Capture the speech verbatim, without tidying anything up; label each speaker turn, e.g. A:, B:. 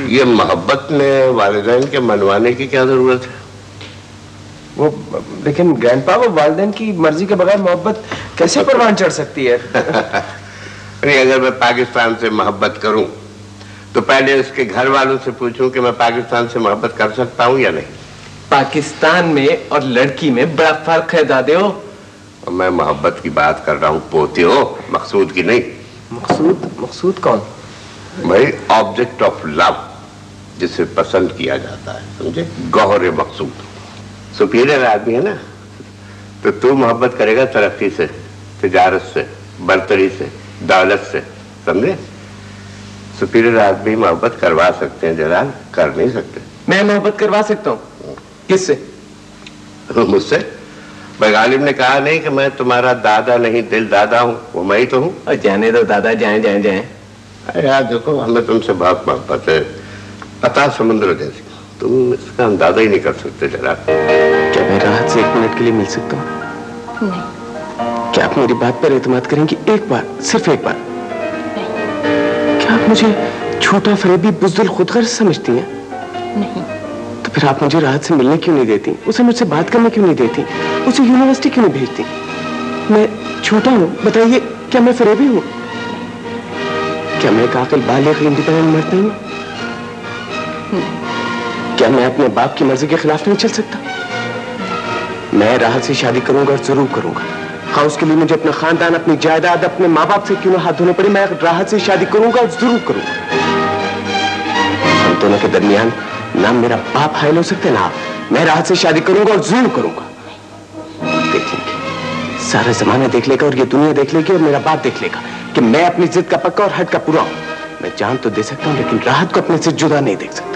A: ये मोहब्बत में वालिदैन के मनवाने की क्या जरूरत है?
B: वो लेकिन ग्रैंडपा, वो वालिदैन की मर्जी के बगैर मोहब्बत कैसे परवान चढ़ सकती है?
A: नहीं, अगर मैं पाकिस्तान से मोहब्बत करूं तो पहले उसके घर वालों से पूछूं कि मैं पाकिस्तान से मोहब्बत कर सकता हूं या नहीं।
B: पाकिस्तान में और लड़की में बड़ा फर्क है दादेओ।
A: और मैं मोहब्बत की बात कर रहा हूं पोतियो, मकसूद की नहीं।
B: मकसूद? मकसूद कौन?
A: भाई ऑब्जेक्ट ऑफ लव, जिसे पसंद किया जाता है, समझे? गौहर मकसूद। सुपीरियर आदमी है ना, तो तू मोहब्बत करेगा तरक्की से, तिजारत से, बर्तरी से, दौलत से, समझे? सुपीरियर आदमी मोहब्बत करवा सकते हैं जलाल, कर नहीं सकते।
B: मैं मोहब्बत करवा सकता हूँ। किससे?
A: मुझसे। भाई गालिब ने कहा नहीं कि मैं तुम्हारा दादा नहीं दिल दादा हूँ, वो मैं ही तो हूँ।
B: और जाने दो दादा, जाए जाए जाए।
A: अरे यार देखो, हमें तुमसे बहुत मोहब्बत है, पता समुद्र जैसी, तुम इसका अंदाजा ही नहीं कर सकते जरा।
B: क्या मैं राहत से एक मिनट के लिए मिल सकता हूँ?
C: नहीं।
B: क्या आप मेरी बात पर एतमाद करेंगी? एक बार, सिर्फ एक बार।
C: नहीं।
B: क्या आप मुझे छोटा फरेबी बुज़दिल खुदगर्ज़ समझती हैं?
C: नहीं।
B: तो फिर आप मुझे राहत से मिलने क्यों नहीं देती? उसे मुझसे बात करने क्यों नहीं देती? उसे यूनिवर्सिटी क्यों नहीं भेजती? मैं छोटा हूँ, बताइए, क्या मैं फरेबी हूँ? क्या मैं एक आकिल बालिग इंडिपेंडेंट मर्द नहीं हूँ? क्या मैं अपने बाप की मर्जी के खिलाफ नहीं चल सकता? मैं राहत से शादी करूंगा और जरूर करूंगा। हाँ, उसके लिए मुझे अपना खानदान, अपनी जायदाद, अपने माँ बाप से क्यों ना हाथ धोने पड़े, मैं राहत से शादी करूंगा और जरूर करूंगा। हम दोनों के दरमियान ना मेरा बाप हायल हो सकते ना आप। मैं राहत से शादी करूंगा और जरूर करूंगा। देख लेंगे, सारा जमाना देख लेगा और ये दुनिया देख लेगी और मेरा बाप देख लेगा कि मैं अपनी जिद का पक्का और हट का पूरा हूं। मैं जान तो दे सकता हूं, लेकिन राहत को अपने से जुदा नहीं देख सकता।